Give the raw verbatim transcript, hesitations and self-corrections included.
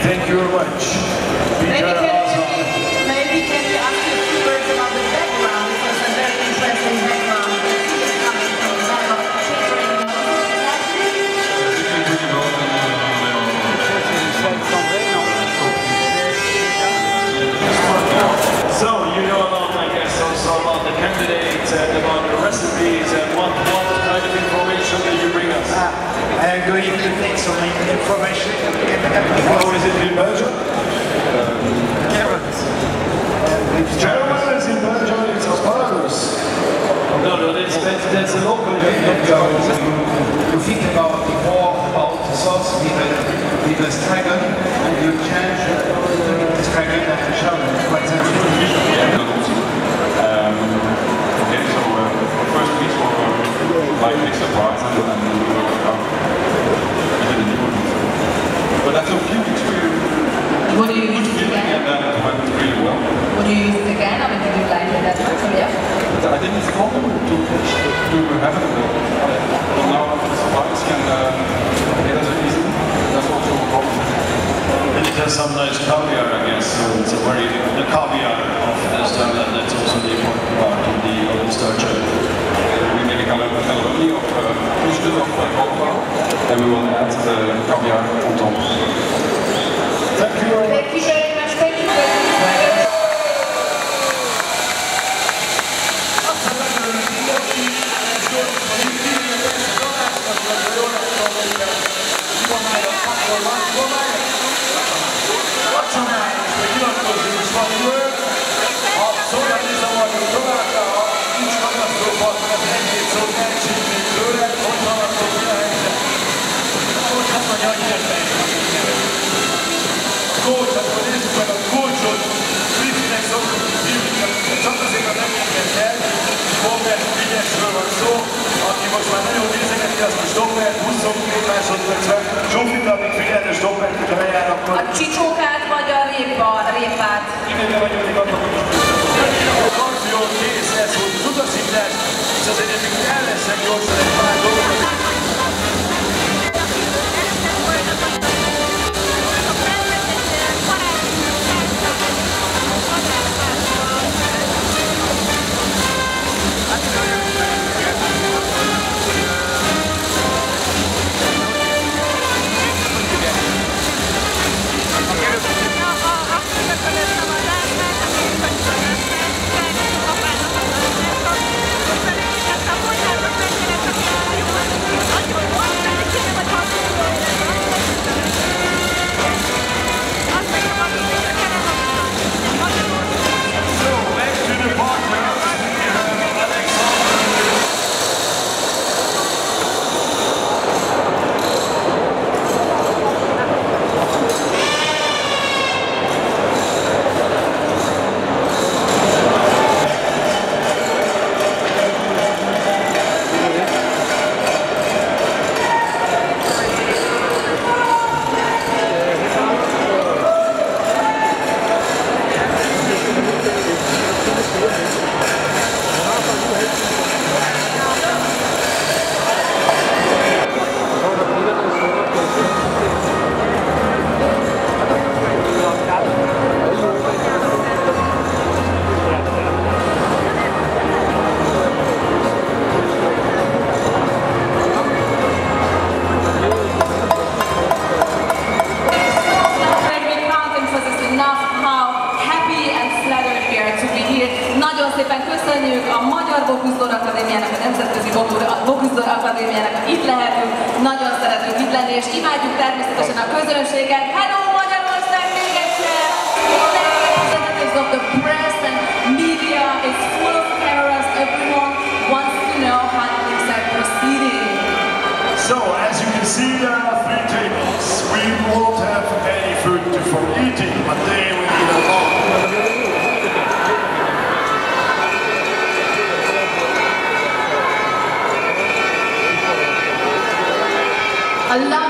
Thank you very much. Maybe can, maybe can you ask you a few words about the background, because a very interesting background. He is coming from the back of catering. So, you know about, I guess, also about the candidates and about the recipes and what, what kind of information do you bring us? Ah, I'm going to take some information. How is it in Belgium? Carrots. German is in Belgium, it's asparagus. No, no, that's, that's, that's a local. You think about before about the sauce with a, with a stragon, and you change the stragon and the shell. Quite sensitive. Um, okay, so uh, first piece for uh, like mixed parts and then we will come with a new one. But after a few weeks we What do you use again? and then it went really well. What do you use again? I mean, did you like it that much? Or yeah? But I didn't want to, to have it, but now the suppliers can uh, get us easy. That's also a problem. And it has some nice caviar, I guess, so it's a very, the caviar of this time, that, that's also the important part of the oven starcher. We make a caloroni of boosted of cocoa, and we will add the caviar on top. Thank you very much. Thank you very much. Thank you very much. A csicsókát vagy a répa, répát? A karfiol kész lesz, hogy az utasítás, és azért nekünk el lesz egy gyorsan egy pár dolgot. Nagyon szépen köszönjük a Magyar Boguszlór Akadémiának, a Nemzetközi Boguszlór Akadémiának, itt lehetünk, nagyon szeretünk itt lenni, és imádjuk természetesen a közönséget. Hello Magyarország még egyszer! The representatives of the press and media is full of cameras, everyone wants to know how things are proceeding. So, as you can see, there are three tables. We won't have any food for eating, but they will eat a lot. A lot